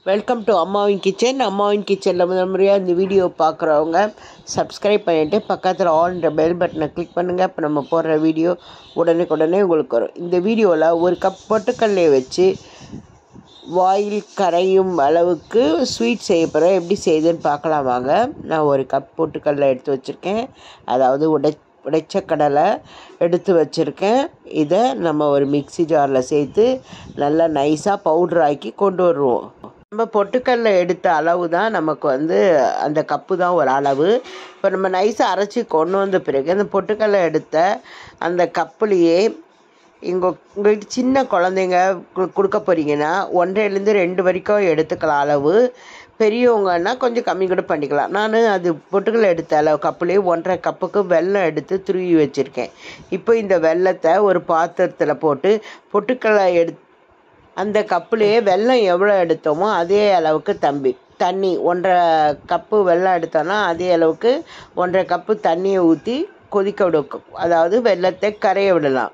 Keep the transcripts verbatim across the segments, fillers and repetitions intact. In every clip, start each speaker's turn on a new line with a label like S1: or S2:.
S1: Welcome to அம்மாவின் kitchen. அம்மாவின் கிச்சனில் முதல் முறையாக இந்த வீடியோ பார்க்குறவங்க சப்ஸ்கிரைப் பண்ணிவிட்டு பக்கத்தில் ஆல்ன்ற பெல் பட்டனை கிளிக் பண்ணுங்கள். இப்போ நம்ம போடுற வீடியோ உடனுக்குடனே உங்களுக்கு வரும். இந்த வீடியோவில் ஒரு கப் பொட்டுக்கடலையை வச்சு வாயில் கரையும் அளவுக்கு ஸ்வீட் செய்ய போகிறேன். எப்படி செய்யுதுன்னு பார்க்கலாம் வாங்க. நான் ஒரு கப் பொட்டுக்கடலை எடுத்து வச்சுருக்கேன், அதாவது உடை உடைச்ச கடலை எடுத்து வச்சுருக்கேன். இதை நம்ம ஒரு மிக்ஸி ஜாரில் சேர்த்து நல்லா நைஸாக பவுட்ரு ஆக்கி கொண்டு வருவோம். நம்ம பொட்டுக்கடலை எடுத்த அளவு தான் நமக்கு வந்து அந்த கப்பு தான் ஒரு அளவு. இப்போ நம்ம நைஸாக அரைச்சி கொண்டு வந்த பிறகு அந்த பொட்டுக்கடலை எடுத்த அந்த கப்புலேயே இங்கே உங்கள்கிட்ட சின்ன குழந்தைங்க கொடுக்க போகிறீங்கன்னா ஒன்றைலேருந்து ரெண்டு வரைக்கும் எடுத்துக்கலாம் அளவு. பெரியவங்கன்னா கொஞ்சம் கம்மி கூட பண்ணிக்கலாம். நான் அது பொட்டுக்கடலை எடுத்த அளவு கப்புலேயே ஒன்றரை கப்புக்கு வெல்லம் எடுத்து துருவி வச்சுருக்கேன். இப்போ இந்த வெல்லத்தை ஒரு பாத்திரத்தில் போட்டு பொட்டுக்கடலை எடு அந்த கப்புலேயே வெல்லம் எவ்வளோ எடுத்தோமோ அதே அளவுக்கு தம்பி தண்ணி ஒன்றரை கப்பு வெல்லம் எடுத்தோன்னா அதே அளவுக்கு ஒன்றரை கப்பு தண்ணியை ஊற்றி கொதிக்க விடும். அதாவது வெல்லத்தை கரைய விடலாம்.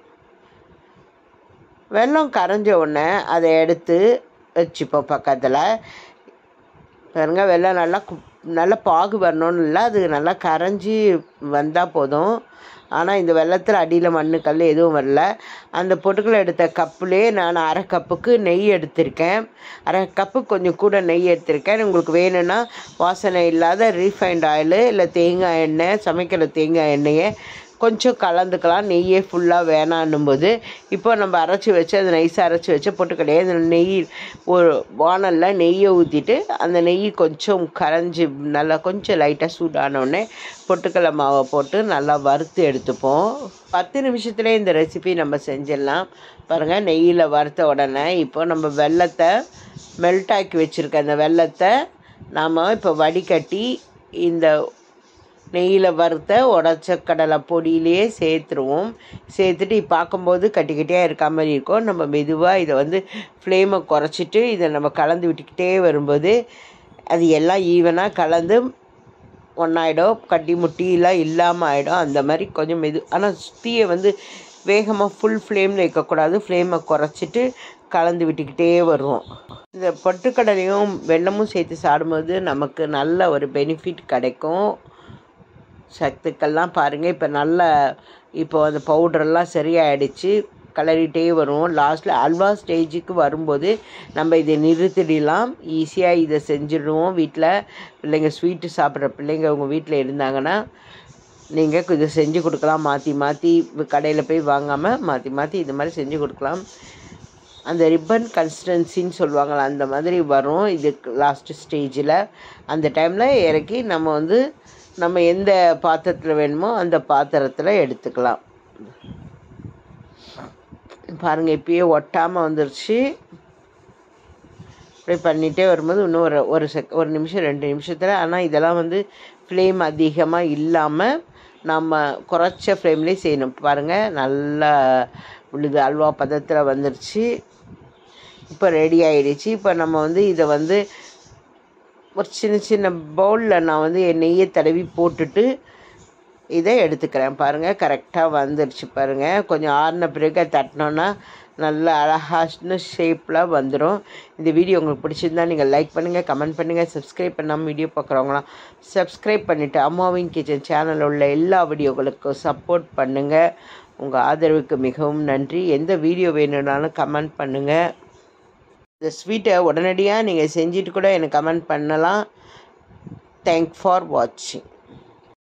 S1: வெல்லம் கரைஞ்ச உடனே அதை எடுத்து வச்சுப்போம் பக்கத்தில். பாருங்க, வெல்லம் நல்லா நல்லா பாகு வரணும்னு இல்லை, அது நல்லா கரைஞ்சி வந்தால் போதும். ஆனால் இந்த வெள்ளத்தில் அடியில் மண் கல் எதுவும் வரல. அந்த பொட்டுக்கடலை எடுத்த கப்புலேயே நான் அரை கப்புக்கு நெய் எடுத்திருக்கேன். அரை கப்பு கொஞ்சம் கூட நெய் எடுத்திருக்கேன். உங்களுக்கு வேணும்னா வாசனை இல்லாத ரீஃபைண்ட் ஆயிலு இல்லை தேங்காய் எண்ணெய், சமைக்கிற தேங்காய் எண்ணெயை கொஞ்சம் கலந்துக்கலாம். நெய்யே ஃபுல்லாக வேணான்னும் போது இப்போ நம்ம அரைச்சி வச்சு அந்த நெய்ஸை அரைச்சி வச்சு பொட்டுக்கடலையே அந்த நெய் ஒரு வானலில் நெய்யை ஊற்றிட்டு அந்த நெய் கொஞ்சம் கரைஞ்சி நல்லா கொஞ்சம் லைட்டாக சூடானோடனே பொட்டுக்கடலை மாவை போட்டு நல்லா வறுத்து எடுத்துப்போம். பத்து நிமிஷத்துலேயே இந்த ரெசிபி நம்ம செஞ்சிடலாம். பாருங்கள், நெய்யில் வறுத்த உடனே இப்போ நம்ம வெல்லத்தை மெல்ட் ஆக்கி வச்சுருக்க அந்த வெல்லத்தை நாம் இப்போ வடிகட்டி இந்த நெய்யில் வறுத்த உடச்ச கடலை பொடியிலேயே சேர்த்துருவோம். சேர்த்துட்டு பார்க்கும்போது கட்டி கட்டியாக இருக்க மாதிரி இருக்கும். நம்ம மெதுவாக இதை வந்து ஃப்ளேமை குறைச்சிட்டு இதை நம்ம கலந்து விட்டுக்கிட்டே வரும்போது அது எல்லாம் ஈவனாக கலந்து ஒன்றாயிடும். கட்டி முட்டியெல்லாம் இல்லாமல் ஆகிடும். அந்த மாதிரி கொஞ்சம் மெது ஆனால் தீயை வந்து வேகமாக ஃபுல் ஃப்ளேமில் வைக்கக்கூடாது. ஃப்ளேமை குறைச்சிட்டு கலந்து விட்டுக்கிட்டே வருவோம். இந்த பொட்டுக்கடலையும் வெல்லமும் சேர்த்து சாப்பிடும்போது நமக்கு நல்ல ஒரு பெனிஃபிட் கிடைக்கும். சத்துக்கள்லாம் பாருங்கள், இப்போ நல்ல இப்போ அந்த பவுட்ரெல்லாம் சரியாயிடுச்சு. கலரிட்டே வரும். லாஸ்ட்டில் அல்வா ஸ்டேஜுக்கு வரும்போது நம்ம இதை நிறுத்திடலாம். ஈஸியாக இதை செஞ்சிடுவோம். வீட்டில் பிள்ளைங்க ஸ்வீட்டு சாப்பிட்ற பிள்ளைங்க உங்கள் வீட்டில் இருந்தாங்கன்னா நீங்கள் இதை செஞ்சு கொடுக்கலாம். மாற்றி மாற்றி கடையில் போய் வாங்காமல் மாற்றி மாற்றி இது மாதிரி செஞ்சு கொடுக்கலாம். அந்த ரிப்பன் கன்சிஸ்டன்சின்னு சொல்லுவாங்களா, அந்த மாதிரி வரும் இது லாஸ்ட்டு ஸ்டேஜில். அந்த டைமில் இறக்கி நம்ம வந்து நம்ம எந்த பாத்திரத்தில் வேணுமோ அந்த பாத்திரத்தில் எடுத்துக்கலாம். பாருங்கள், இப்பயே ஒட்டாமல் வந்துருச்சு. இப்படி பண்ணிகிட்டே வரும்போது இன்னும் ஒரு ஒரு செக் ஒரு நிமிஷம் ரெண்டு நிமிஷத்தில். ஆனால் இதெல்லாம் வந்து ஃப்ளேம் அதிகமாக இல்லாமல் நம்ம குறைச்ச ஃப்ளேம்லேயே செய்யணும். பாருங்கள், நல்லா விழுது அல்வா பதத்தில் வந்துருச்சு. இப்போ ரெடி ஆகிடுச்சு. இப்போ நம்ம வந்து இதை வந்து ஒரு சின்ன சின்ன பவுலில் நான் வந்து என் நெய்யை தடவி போட்டுட்டு இதை எடுத்துக்கிறேன். பாருங்கள், கரெக்டாக வந்துடுச்சு. பாருங்கள், கொஞ்சம் ஆறின பிறகு தட்டினோன்னா நல்ல அழகான ஷேப்பில் வந்துடும். இந்த வீடியோ உங்களுக்கு பிடிச்சிருந்தா நீங்கள் லைக் பண்ணுங்கள், கமெண்ட் பண்ணுங்கள். சப்ஸ்கிரைப் பண்ணாமல் வீடியோ பார்க்குறவங்களாம் சப்ஸ்கிரைப் பண்ணிவிட்டு அம்மாவின் கிச்சன் சேனலில் உள்ள எல்லா வீடியோகளுக்கும் சப்போர்ட் பண்ணுங்கள். உங்கள் ஆதரவுக்கு மிகவும் நன்றி. எந்த வீடியோ வேணும்னாலும் கமெண்ட் பண்ணுங்கள். இந்த ஸ்வீட்டை உடனடியாக நீங்கள் செஞ்சுட்டு கூட எனக்கு கமெண்ட் பண்ணலாம். தேங்க்ஸ் ஃபார் வாட்சிங்.